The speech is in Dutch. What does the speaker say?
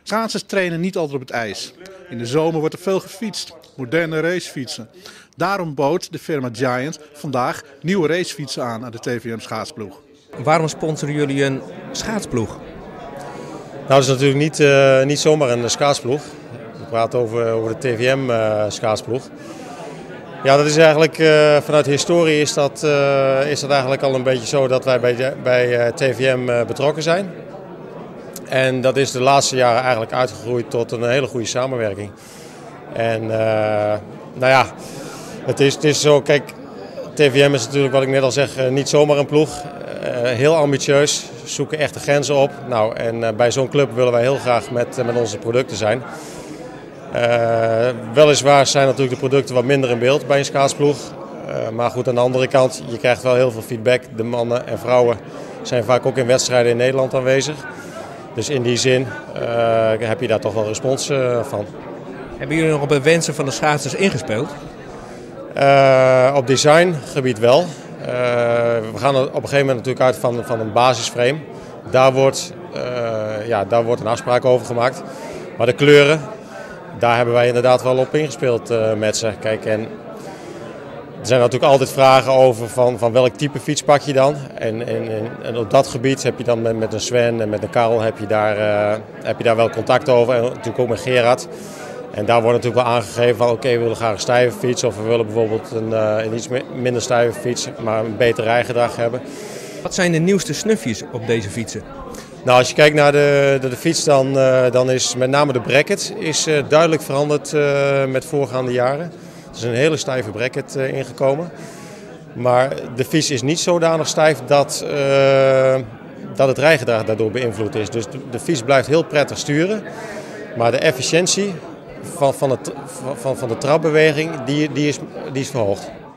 Schaatsers trainen niet altijd op het ijs. In de zomer wordt er veel gefietst, moderne racefietsen. Daarom bood de firma Giant vandaag nieuwe racefietsen aan de TVM schaatsploeg. Waarom sponsoren jullie een schaatsploeg? Nou, dat is natuurlijk niet zomaar een schaatsploeg. We praten over de TVM schaatsploeg. Ja, dat is eigenlijk vanuit de historie is dat eigenlijk al een beetje zo dat wij bij TVM betrokken zijn. En dat is de laatste jaren eigenlijk uitgegroeid tot een hele goede samenwerking. En nou ja, het is zo, kijk, TVM is natuurlijk, wat ik net al zeg, niet zomaar een ploeg. Heel ambitieus, zoeken echt de grenzen op. Nou, en bij zo'n club willen wij heel graag met onze producten zijn. Weliswaar zijn natuurlijk de producten wat minder in beeld bij een schaatsploeg. Maar goed, aan de andere kant, je krijgt wel heel veel feedback. De mannen en vrouwen zijn vaak ook in wedstrijden in Nederland aanwezig. Dus in die zin heb je daar toch wel respons van. Hebben jullie nog op de wensen van de schaatsers ingespeeld? Op designgebied wel. We gaan er op een gegeven moment natuurlijk uit van een basisframe. Daar wordt een afspraak over gemaakt. Maar de kleuren, daar hebben wij inderdaad wel op ingespeeld met ze. Kijk, en er zijn natuurlijk altijd vragen over van welk type fiets pak je dan. En op dat gebied heb je dan met een Sven en met een Karel heb je daar wel contact over. En natuurlijk ook met Gerard. En daar wordt natuurlijk wel aangegeven van oké, we willen graag een stijve fiets. Of we willen bijvoorbeeld een iets minder stijve fiets, maar een beter rijgedrag hebben. Wat zijn de nieuwste snufjes op deze fietsen? Nou, als je kijkt naar de fiets, dan is met name de bracket duidelijk veranderd met voorgaande jaren. Er is een hele stijve bracket ingekomen. Maar de fiets is niet zodanig stijf dat het rijgedrag daardoor beïnvloed is. Dus de fiets blijft heel prettig sturen. Maar de efficiëntie van de trapbeweging die is verhoogd.